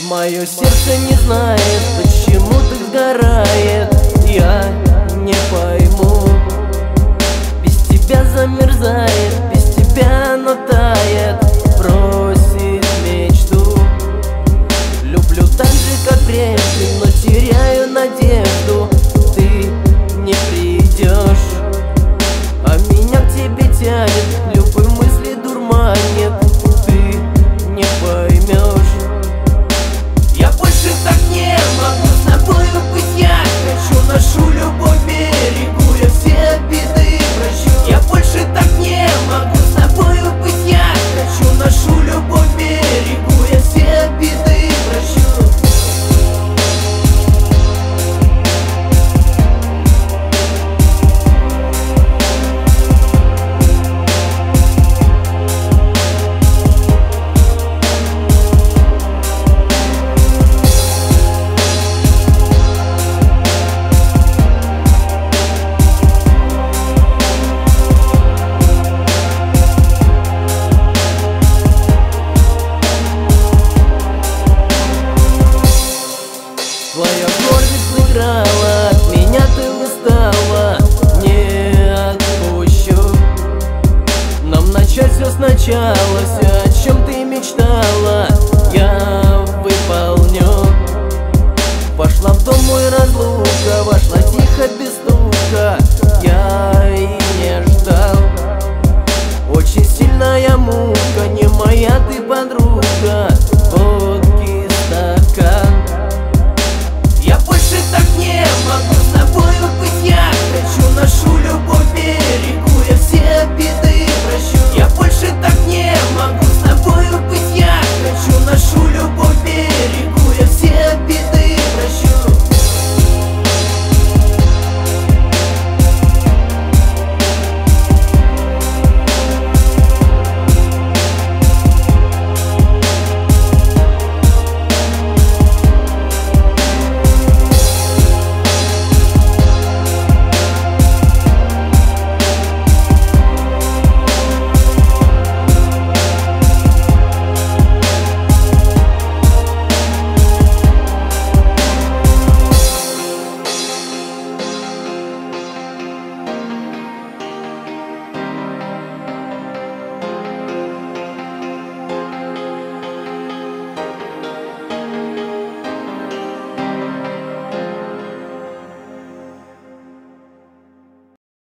Мое сердце не знает, почему так сгорает. Я не пойму. Без тебя замерзает, без тебя оно тает, бросит мечту. Люблю так же, как прежде, но теряю надежду. Ты не придешь, а меня к тебе тянет, любые мысли дурманят. Ты не поймешь. Я больше так не могу с тобою быть, я хочу нашу любовь берегу, я все беды прощу. Я больше так не могу с тобою быть, я хочу нашу любовь берегу, я все беды прощу. Твоя гордость сыграла, от меня ты устала, не отпущу. Нам начать все сначала, все, о чем ты мечтала, я выполню. Пошла в дом мой разлука, вошла тихо без стука.